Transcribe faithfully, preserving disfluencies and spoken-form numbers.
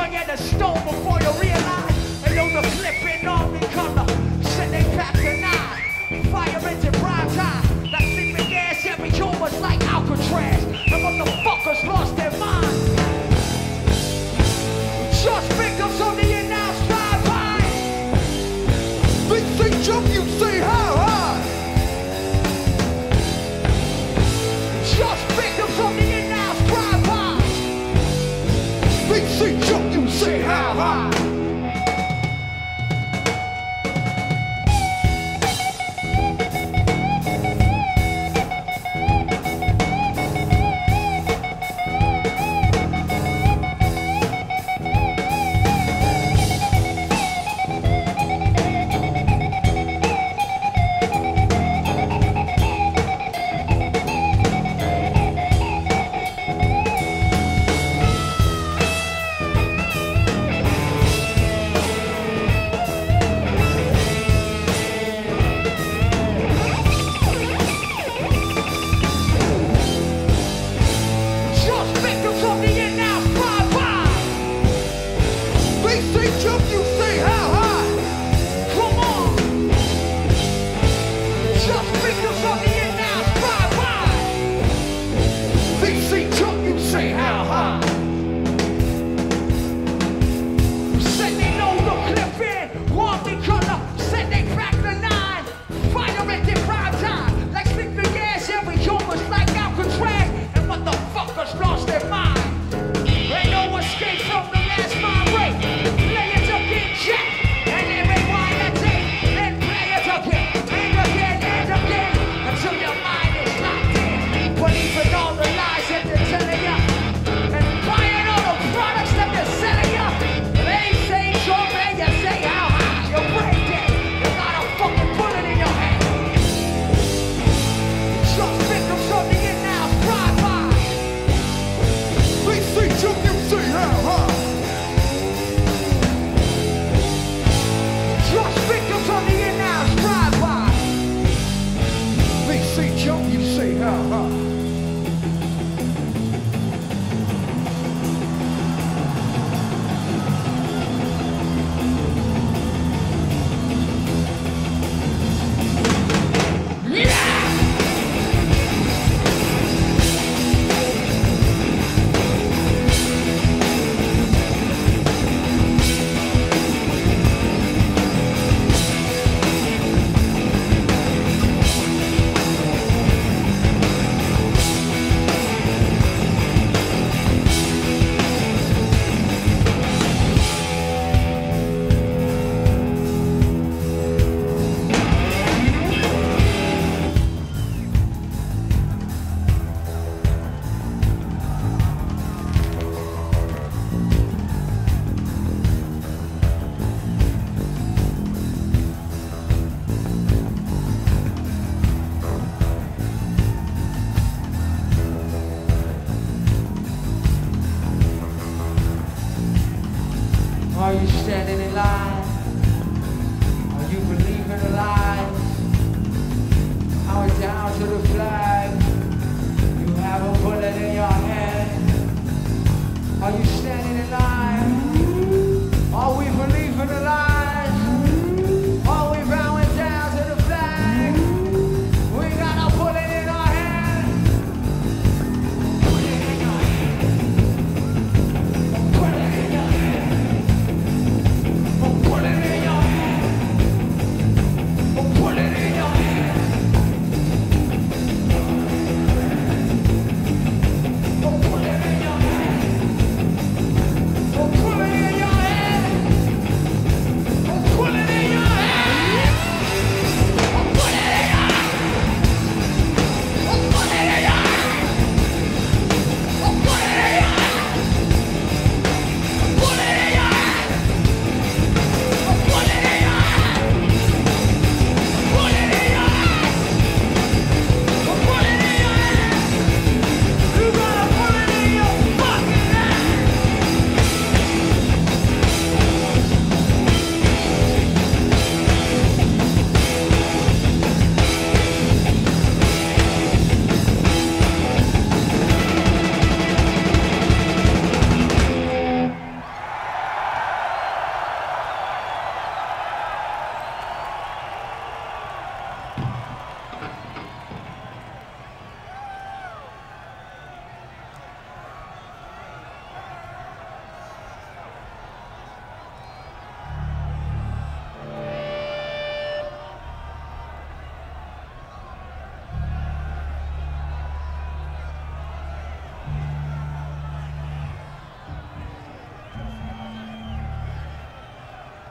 fire the stone before you realize. And yo, the flipping on me color. Send they back to nine. Fire into prime time. That sleeping gas every humor's like Alcatraz. And motherfuckers lost their mind. Just victims of the announced drive-by. They say jump, you say how high. Just victims of the announced drive-by. They say jump, you say how high. Are you standing in line? Are you believing the lies? Are we down to the flag? You have a bullet in your hand. Are you standing in line?